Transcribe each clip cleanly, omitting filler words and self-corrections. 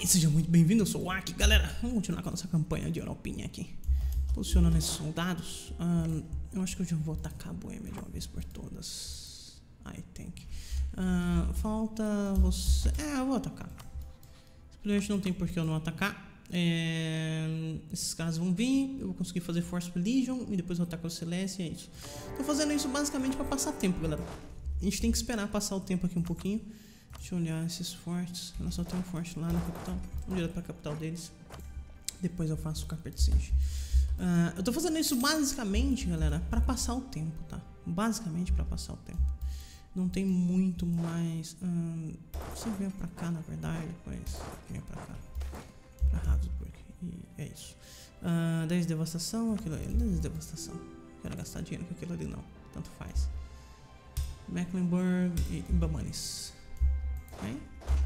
Seja muito bem-vindo, eu sou o Aki, galera. Vamos continuar com a nossa campanha de Europinha aqui. Posicionando esses soldados. Eu acho que eu já vou atacar a Boêmia de uma vez por todas. I think. Falta você. Eu vou atacar. Simplesmente não tem por que eu não atacar. Esses caras vão vir. Eu vou conseguir fazer Force Legion e depois eu ataco o Celeste. É isso. Tô fazendo isso basicamente para passar tempo, galera. A gente tem que esperar passar o tempo aqui um pouquinho. Deixa eu olhar esses fortes. Eu só tenho um forte lá na capital. Vamos direto pra capital deles. Depois eu faço o Carpet Siege. Eu tô fazendo isso basicamente, galera, pra passar o tempo, tá? Basicamente pra passar o tempo. Não tem muito mais. Você vem pra cá, na verdade. Depois vem pra cá. Pra Habsburg. E é isso. 10 de devastação. Aquilo ali. 10 de devastação. Quero gastar dinheiro com aquilo ali, não. Tanto faz. Mecklenburg e Bamanis. Okay.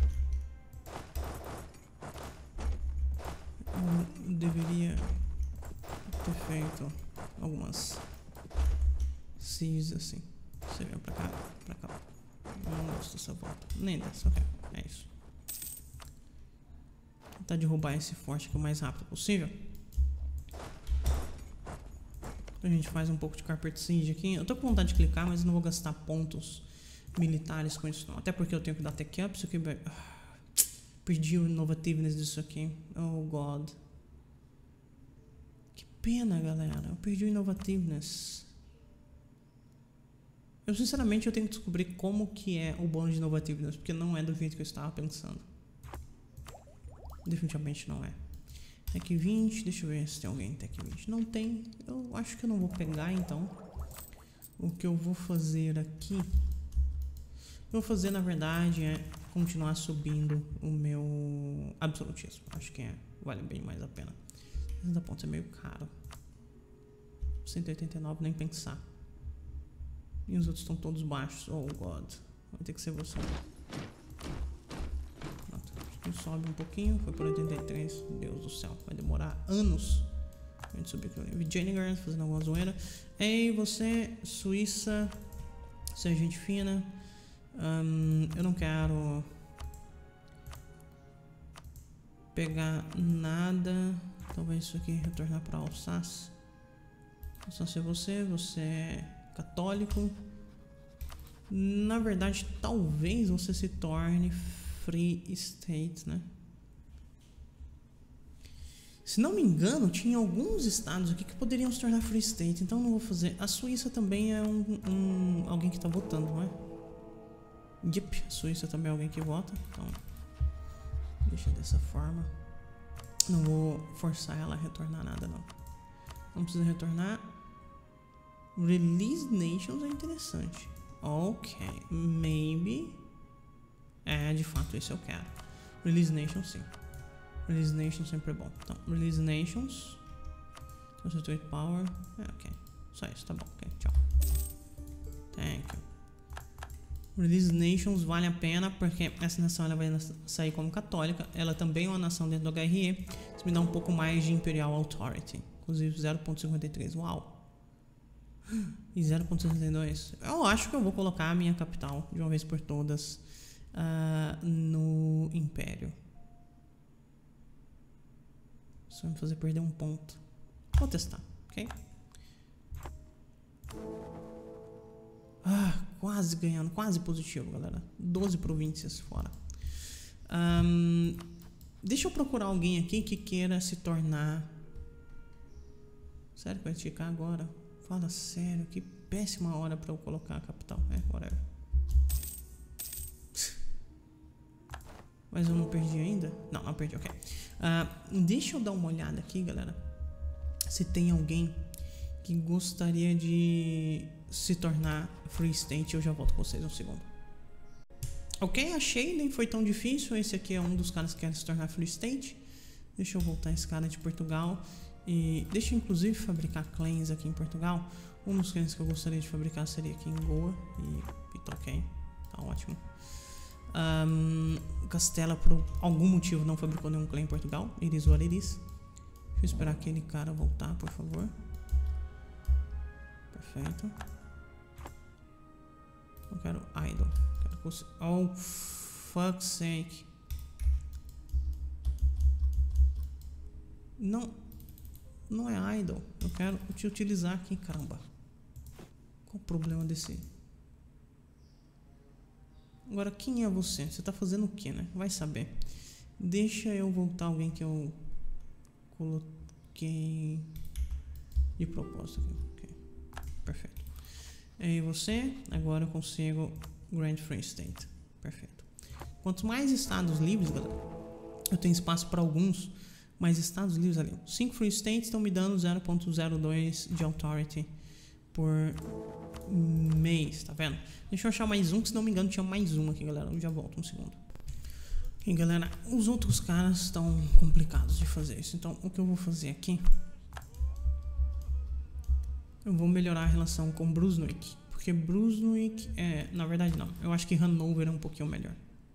Eu deveria ter feito algumas sieges assim. Você vem pra cá, pra cá. Eu não gosto dessa volta. Nem dessa, ok. É isso. Tentar derrubar esse forte aqui o mais rápido possível. A gente faz um pouco de Carpet Siege aqui. Eu tô com vontade de clicar, mas não vou gastar pontos militares com isso não. Até porque eu tenho que dar tech up. Isso aqui vai... Perdi o innovativeness disso aqui. Oh god. Que pena, galera. Eu perdi o innovativeness. Eu sinceramente eu tenho que descobrir como que é o bônus de innovativeness, porque não é do jeito que eu estava pensando. Definitivamente não é. Tech 20, deixa eu ver se tem alguém em Tech 20. Não tem. Eu acho que eu não vou pegar então. O que eu vou fazer aqui, o que eu vou fazer na verdade é continuar subindo o meu absolutismo. Acho que vale bem mais a pena. 60 pontos é meio caro. 189 nem pensar. E os outros estão todos baixos. Oh god. Vai ter que ser você. Pronto. Sobe um pouquinho. Foi por 83. Deus do céu. Vai demorar anos a gente subir aqui. Vigeninger fazendo alguma zoeira. Ei, você, Suíça. Você é gente fina. Eu não quero pegar nada. Talvez isso aqui retornar para Alsácia. Alsácia é você é católico. Na verdade, talvez você se torne Free State, né? Se não me engano, tinha alguns estados aqui que poderiam se tornar Free State. Então não vou fazer. A Suíça também é alguém que está votando, não é? Yep, a Suíça também é alguém que vota. Então deixa dessa forma. Não vou forçar ela a retornar nada não. Não precisa retornar. Release Nations é interessante. Ok, maybe. De fato esse eu quero. Release Nations sim. Release Nations sempre é bom. Então, Release Nations. Concentrate Power. Ok. Só isso, tá bom. Ok, tchau. Thank you. Release Nations vale a pena porque essa nação ela vai sair como católica. Ela também é uma nação dentro do HRE. Isso me dá um pouco mais de Imperial Authority. Inclusive 0.53. Uau! E 0.62. Eu acho que eu vou colocar a minha capital de uma vez por todas no Império. Isso vai me fazer perder um ponto. Vou testar, ok? Quase ganhando, quase positivo, galera. 12 províncias fora. Deixa eu procurar alguém aqui que queira se tornar... Sério que vai esticar agora? Fala sério, que péssima hora pra eu colocar a capital. Whatever. Mas eu não perdi ainda? Não perdi, ok. Deixa eu dar uma olhada aqui, galera. Se tem alguém que gostaria de se tornar Free State. Eu já volto com vocês um segundo. Ok, achei, nem foi tão difícil. Esse aqui é um dos caras que quer se tornar Free State. Deixa eu voltar esse cara de Portugal. E deixa eu inclusive fabricar clãs aqui em Portugal. Um dos clãs que eu gostaria de fabricar seria aqui em Goa. E tá ok, tá ótimo. Castela por algum motivo não fabricou nenhum clã em Portugal. Iris ou Iris. Deixa eu esperar aquele cara voltar, por favor. Perfeito. Não quero idle. Quero oh fuck's sake. Não. Não é idle. Eu quero te utilizar aqui, caramba. Qual o problema desse? Agora, quem é você? Você tá fazendo o que, né? Vai saber. Deixa eu voltar alguém que eu coloquei de propósito aqui. Okay. Perfeito. E você? Agora eu consigo Grand Free State. Perfeito. Quanto mais estados livres, galera, eu tenho espaço para alguns, mais estados livres ali. 5 Free States estão me dando 0.02 de Authority por mês, tá vendo? Deixa eu achar mais um, que se não me engano tinha mais um aqui, galera. Eu já volto um segundo. Ok, galera, os outros caras estão complicados de fazer isso. Então, o que eu vou fazer aqui, eu vou melhorar a relação com Brunswick. Porque Brunswick é... Na verdade, não. Eu acho que Hanover é um pouquinho melhor.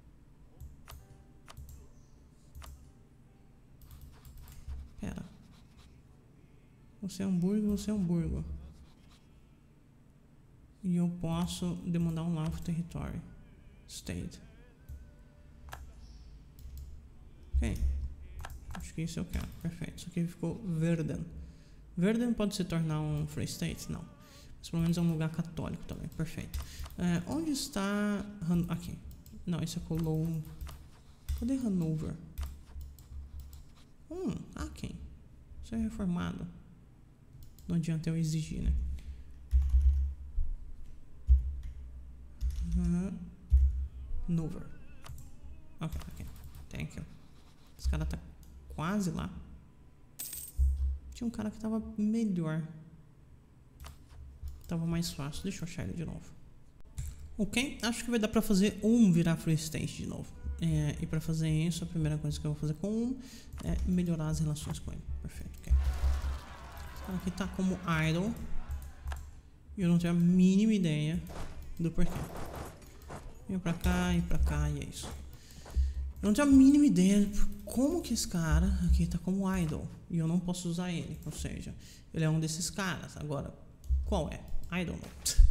Pera. Você é Hamburgo, você é Hamburgo. E eu posso demandar um Law of Territory State. Ok. Acho que isso eu quero. Perfeito. Isso aqui ficou Verden. Verden pode se tornar um Free State? Não. Mas pelo menos é um lugar católico também. Perfeito. Onde está... Aqui. Não, isso é Cologne. Cadê Hanover? Aqui. Isso é reformado. Não adianta eu exigir, né? Hanover. Ok. Thank you. Esse cara tá quase lá. Tinha um cara que tava melhor. Tava mais fácil. Deixa eu achar ele de novo. Ok, acho que vai dar pra fazer virar Free State de novo. E pra fazer isso, a primeira coisa que eu vou fazer com é melhorar as relações com ele. Perfeito, ok. Esse cara aqui tá como idle. E eu não tenho a mínima ideia do porquê. Vem pra cá e é isso. Eu não tenho a mínima ideia de como que esse cara aqui tá como idle. E eu não posso usar ele. Ou seja, ele é um desses caras. Agora, qual é? I don't know.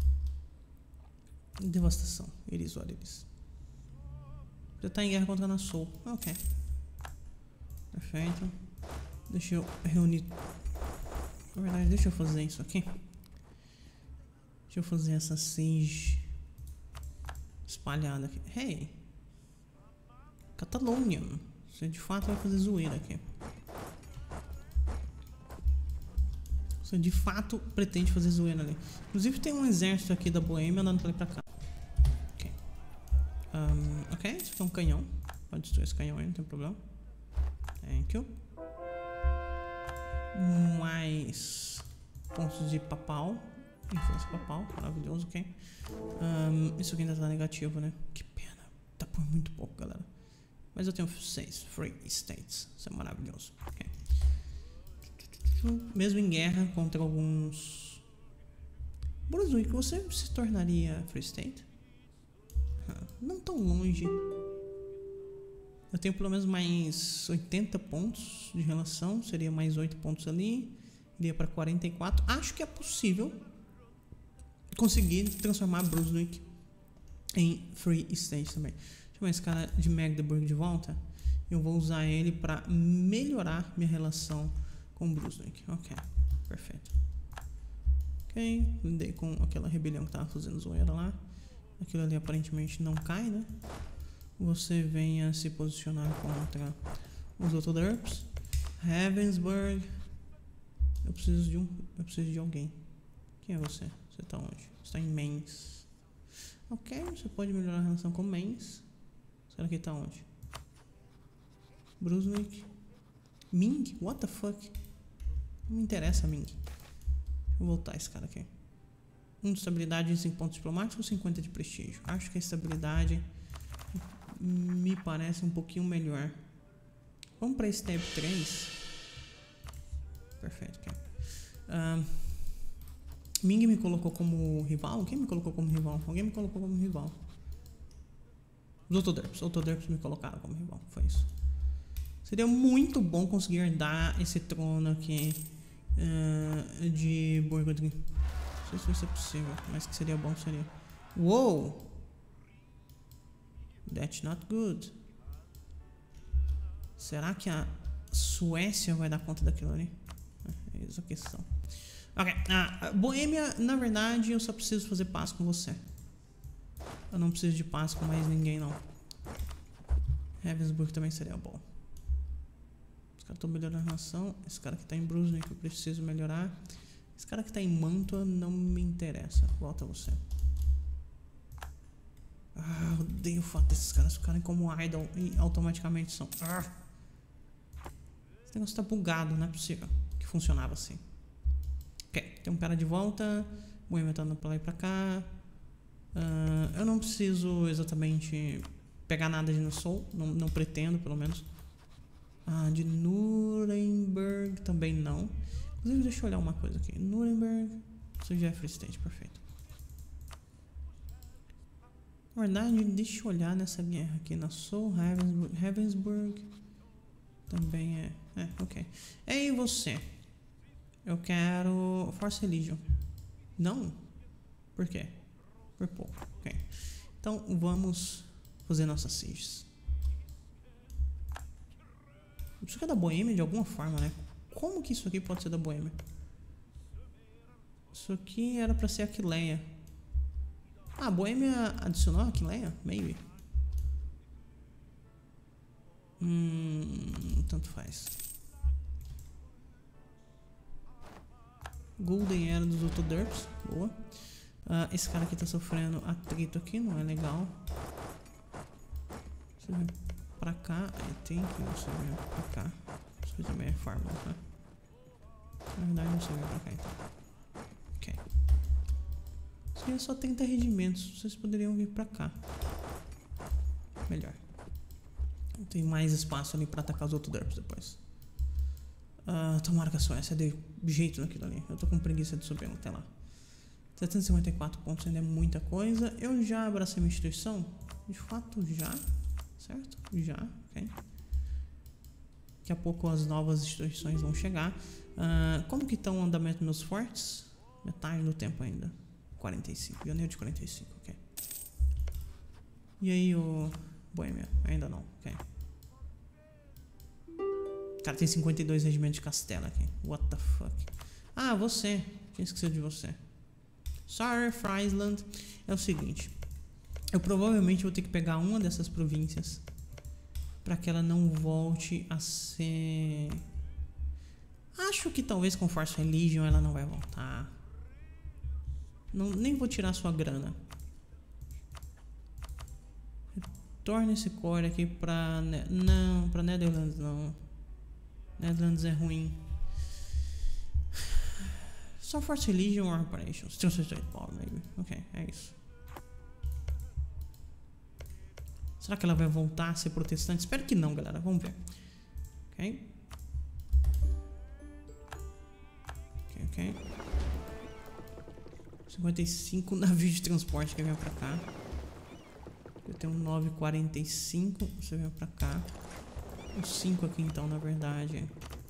Devastação. Iris, olha eles. Você tá em guerra contra a Nassau. Ok. Perfeito. Deixa eu reunir. Na verdade, deixa eu fazer isso aqui. Deixa eu fazer essa siege espalhada aqui. Hey! Catalônia. Você de fato vai fazer zoeira aqui. Você de fato pretende fazer zoeira ali. Inclusive tem um exército aqui da Boêmia andando pra ali pra cá. Ok. Ok, isso aqui é um canhão. Pode destruir esse canhão aí, não tem problema. Thank you. Mais pontos de papal. Influência papal, maravilhoso, ok. Isso aqui ainda tá negativo, né? Que pena. Tá por muito pouco, galera. Mas eu tenho 6 Free States. Isso é maravilhoso. Ok. Mesmo em guerra contra alguns... Brunswick, você se tornaria Free State? Não tão longe. Eu tenho pelo menos mais 80 pontos de relação. Seria mais 8 pontos ali. Iria para 44. Acho que é possível conseguir transformar Brunswick em Free State também. Deixa eu ver esse cara de Magdeburg de volta. Eu vou usar ele para melhorar minha relação com Brunswick. Ok, perfeito. Ok, lidei com aquela rebelião que tava fazendo zoeira lá. Aquilo ali aparentemente não cai, né? Você venha se posicionar contra os Autoderps. Ravensburg. Eu preciso de alguém. Quem é você? Você tá onde? Você tá em Mainz. Ok, você pode melhorar a relação com Mainz. Será que tá onde? Brunswick. Ming? What the fuck? Não me interessa, Ming. Deixa eu voltar esse cara aqui. 1 de estabilidade e 5 pontos diplomáticos, 50 de prestígio. Acho que a estabilidade me parece um pouquinho melhor. Vamos para step 3. Perfeito, ok. Ming me colocou como rival? Quem me colocou como rival? Alguém me colocou como rival. Os Autoderps me colocaram como rival. Foi isso. Seria muito bom conseguir herdar esse trono aqui de Burgundy. Não sei se vai ser possível, mas que seria bom seria. Uou! That's not good. Será que a Suécia vai dar conta daquilo ali? É isso a questão. Ok, Boêmia, na verdade, eu só preciso fazer paz com você. Eu não preciso de paz com mais ninguém, não. Ravensburg também seria bom. Os caras estão melhorando a nação. Esse cara que tá em Brunswick eu preciso melhorar. Esse cara que tá em Mantua não me interessa. Volta você. Eu odeio o fato desses caras ficarem como idle e automaticamente são. Esse negócio tá bugado, não é possível que funcionava assim. Ok, tem um cara de volta. Boêmia tá andando pra lá e pra cá. Eu não preciso exatamente pegar nada de Nassau. Não pretendo, pelo menos. De Nuremberg também não. Inclusive, deixa eu olhar uma coisa aqui. Nuremberg. Isso já é Free State, perfeito. Na verdade, deixa eu olhar nessa guerra aqui. Nassau, Ravensburg. Também é. Ok. E você? Eu quero Force Legion. Não? Por quê? Por pouco. Ok. Então vamos fazer nossas sieges. Isso aqui é da Boêmia de alguma forma, né? Como que isso aqui pode ser da Boêmia? Isso aqui era pra ser Aquileia. A Boêmia adicionou a Aquileia? Maybe. Tanto faz. Golden era dos Autoderps. Boa. Esse cara aqui tá sofrendo atrito aqui, não é legal. Você vem pra cá, aí tem que você vem pra cá. Isso aqui também é farm, né? Na verdade você vem pra cá então. Ok. Isso aqui é só 30 regimentos, vocês poderiam vir pra cá. Melhor. Tem mais espaço ali pra atacar os Autoderps depois. Tomara que a Suécia dê jeito naquilo ali. Eu tô com preguiça de subir até lá. 754 pontos ainda é muita coisa. Eu já abracei minha instituição? De fato já. Certo? Já, ok. Daqui a pouco as novas instituições vão chegar. Como que estão o andamento dos meus fortes? Metade do tempo ainda. 45. Janeiro de 45, ok. E aí o Boêmia? Ainda não, ok. Cara, tem 52 regimentos de castelo aqui. What the fuck? Você. Tinha esquecido de você. Sorry, Friesland. É o seguinte. Eu provavelmente vou ter que pegar uma dessas províncias para que ela não volte a ser... Acho que talvez com Force Religion ela não vai voltar. Nem vou tirar sua grana. Retorne esse core aqui pra... Não, pra Netherlands não. Netherlands é ruim. Só Force Religion or Operations. Translate Power, maybe. Ok, é isso. Será que ela vai voltar a ser protestante? Espero que não, galera. Vamos ver. Ok. Ok. 55 navios de transporte que vem pra cá. Eu tenho um 945. Você vem pra cá. Os 5 aqui então, na verdade.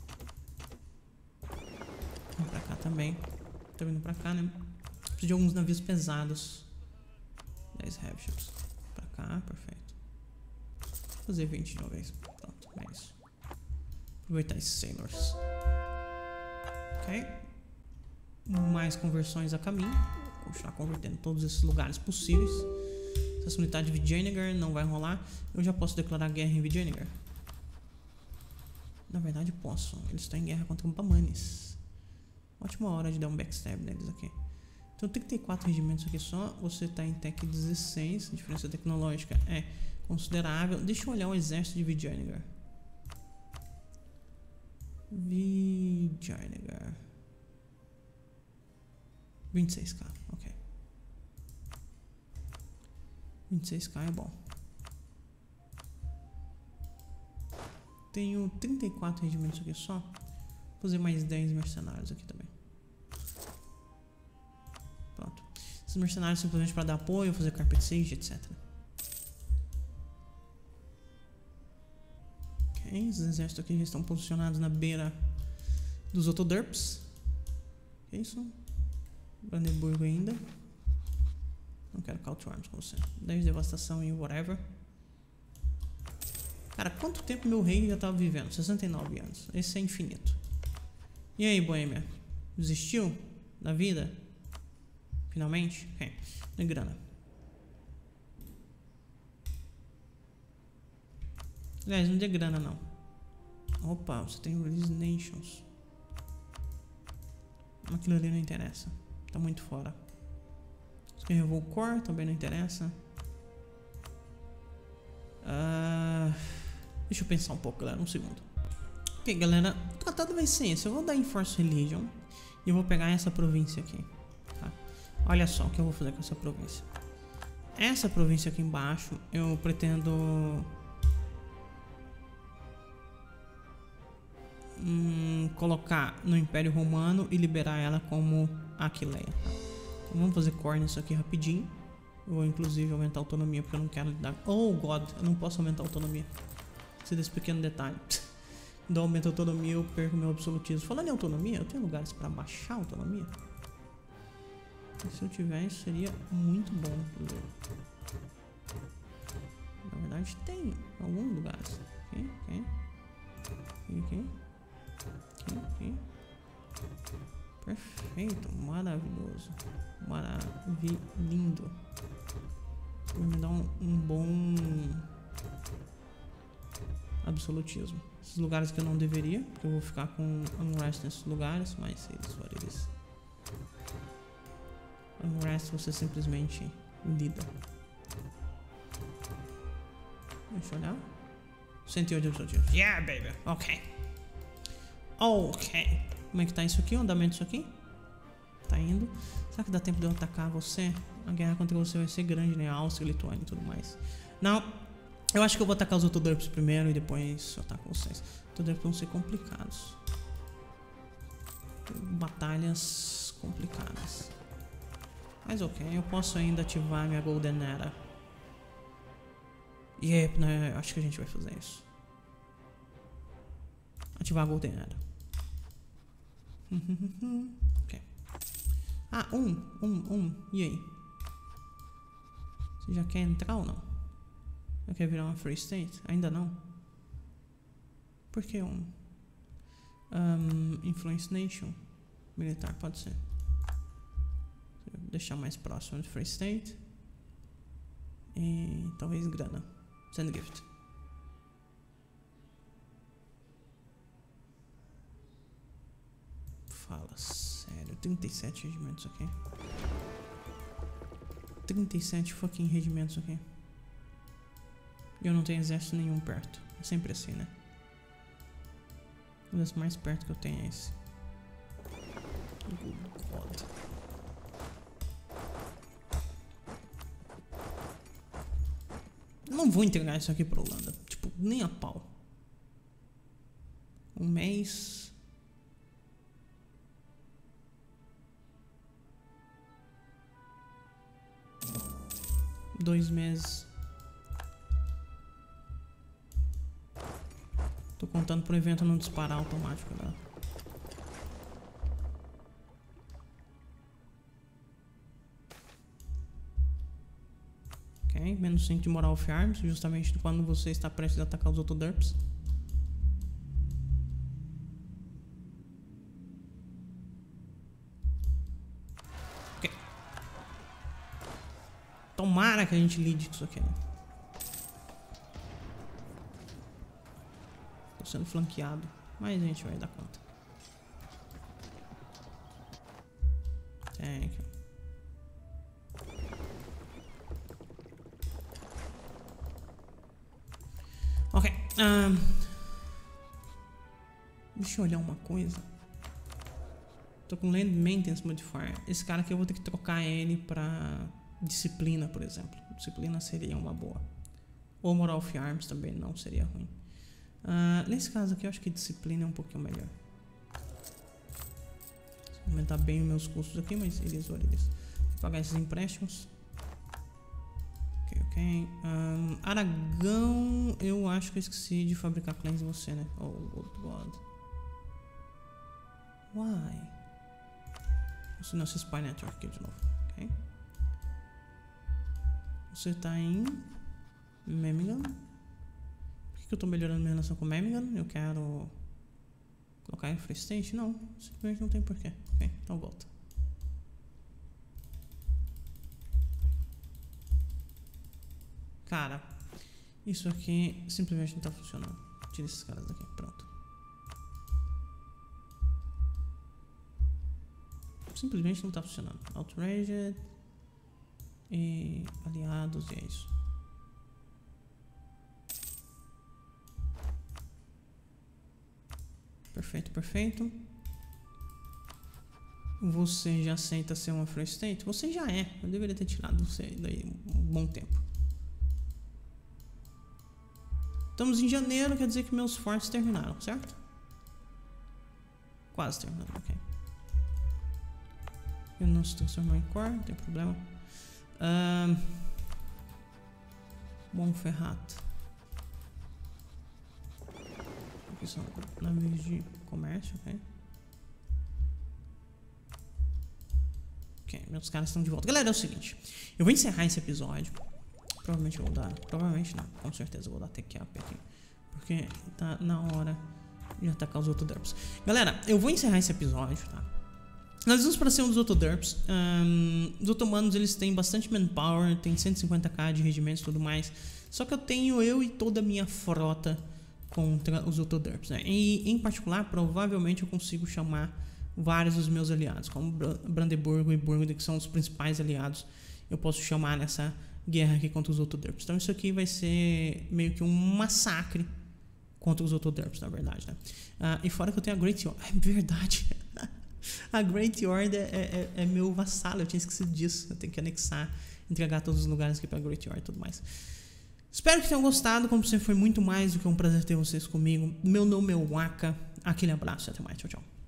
Vem pra cá também. Tô vindo pra cá, né? Preciso de alguns navios pesados. 10 heavy ships. Pra cá, perfeito. Vou fazer 20 de uma vez. Pronto, é isso. Aproveitar esses sailors. Ok. Mais conversões a caminho. Vou continuar convertendo todos esses lugares possíveis. Essa unidade de Vijayanagara não vai rolar. Eu já posso declarar guerra em Vijayanagara. Na verdade posso. Eles estão em guerra contra o Bamanes. Ótima hora de dar um backstab neles aqui. Então 34 regimentos aqui só. Você está em Tech 16. A diferença tecnológica é considerável. Deixa eu olhar o exército de Vijayanagara. Vijayanagara. 26k, ok. 26k é bom. Tenho 34 regimentos aqui só. Vou fazer mais 10 mercenários aqui também. Pronto. Esses mercenários simplesmente para dar apoio, fazer carpet siege, etc. Ok, esses exércitos aqui já estão posicionados na beira dos Autoderps. Que isso? Brandenburgo ainda. Não quero Call to Arms com você. 10 devastação e whatever. Cara, quanto tempo meu rei já tava vivendo? 69 anos. Esse é infinito. E aí, Boêmia? Desistiu da vida? Finalmente? Ok. Não é grana. Aliás, não dê grana não. Opa, você tem Release Nations. Aquilo ali não interessa. Tá muito fora. Você quer Revolt Core? Também não interessa. Deixa eu pensar um pouco, galera. Um segundo. Ok, galera. O tratado vai ser esse. Eu vou dar Enforce Religion. E eu vou pegar essa província aqui. Tá? Olha só o que eu vou fazer com essa província. Essa província aqui embaixo, eu pretendo... colocar no Império Romano e liberar ela como Aquileia. Tá? Então, vamos fazer core nisso aqui rapidinho. Eu vou inclusive aumentar a autonomia porque eu não quero lidar. Oh God, eu não posso aumentar a autonomia. Precisa desse pequeno detalhe. Quando eu aumento a autonomia eu perco meu absolutismo. Falando em autonomia, eu tenho lugares para baixar a autonomia? E se eu tiver, isso seria muito bom. Na verdade tem alguns lugares. Aqui. Perfeito, maravilhoso. Lindo. Vou me dar um bom absolutismo. Esses lugares que eu não deveria, porque eu vou ficar com unrest nesses lugares, mas eles. Unrest você simplesmente lida. Deixa eu olhar. 108 absolutismos. Yeah, baby. Ok. Como é que tá isso aqui? O andamento disso aqui? Tá indo. Será que dá tempo de eu atacar você? A guerra contra você vai ser grande, né? Áustria, Lituânia e tudo mais. Não. Eu acho que eu vou atacar os Autoderps primeiro e depois eu ataco vocês. Os Autoderps vão ser complicados. Batalhas complicadas. Mas ok, eu posso ainda ativar minha Golden Era. Yep, né? Acho que a gente vai fazer isso. Ativar a Golden Era. Ok. Ah, E aí? Você já quer entrar ou não? Eu quero virar uma Free State? Ainda não? Por que Influence Nation? Militar, pode ser. Vou deixar mais próximo de Free State. E talvez grana. Send gift. Fala sério. 37 regimentos aqui. 37 fucking regimentos aqui. E eu não tenho exército nenhum perto. É sempre assim, né? O exército mais perto que eu tenho é esse. God. Não vou entregar isso aqui pra Holanda. Tipo, nem a pau. Um mês. Dois meses. Tô contando pro evento não disparar automático, né? Ok, menos 5 de moral of arms, justamente quando você está prestes a atacar os Autoderps. Ok. Tomara que a gente lide com isso aqui, né? Tô sendo flanqueado, mas a gente vai dar conta. Thank you. Ok. Deixa eu olhar uma coisa. Tô com Land Maintenance Modifier. Esse cara aqui eu vou ter que trocar ele pra Disciplina, por exemplo. Disciplina seria uma boa. Ou Moral of Arms também não seria ruim. Nesse caso aqui eu acho que Disciplina é um pouquinho melhor. Vou aumentar bem os meus custos aqui, mas eles. Vou pagar esses empréstimos. Ok. Aragão, eu acho que eu esqueci de fabricar clãs em você, né? Oh, God. Why? Você não se Spy Network aqui de novo. Ok. Você tá em Memmingen. Por que Porque eu tô melhorando minha relação com o Memmingen. Eu quero colocar em Free State? Não, simplesmente não tem porquê. Ok, então volta. Cara, isso aqui simplesmente não tá funcionando. Tira esses caras daqui, pronto. Simplesmente não tá funcionando. Outraged e aliados, e é isso. Perfeito, perfeito. Você já aceita ser uma Free State? Você já é. Eu deveria ter tirado você daí um bom tempo. Estamos em janeiro, quer dizer que meus fortes terminaram, certo? Quase terminaram, ok. Eu não se transformou em core, não tem problema. Monferrato. Aqui são navios de comércio, ok? Ok, meus caras estão de volta. Galera, é o seguinte. Eu vou encerrar esse episódio. Provavelmente eu vou dar... Provavelmente não, com certeza eu vou dar take up aqui. Porque tá na hora de atacar os Autoderps. Galera, eu vou encerrar esse episódio, tá? Nós vamos para cima dos Autoderps. Os otomanos, eles têm bastante manpower. Tem 150k de regimentos e tudo mais. Só que eu tenho eu e toda a minha frota contra os Autoderps, né? E em particular, provavelmente eu consigo chamar vários dos meus aliados, como Brandeburgo e Burgundy, que são os principais aliados. Eu posso chamar nessa guerra aqui contra os Autoderps. Então isso aqui vai ser meio que um massacre contra os Autoderps, na verdade, né? E fora que eu tenho a Great Order. É verdade. A Great Order é meu vassalo. Eu tinha esquecido disso. Eu tenho que anexar, entregar todos os lugares aqui pra Great Order e tudo mais. Espero que tenham gostado. Como sempre, foi muito mais do que um prazer ter vocês comigo. Meu nome é Waka. Aquele abraço e até mais. Tchau, tchau.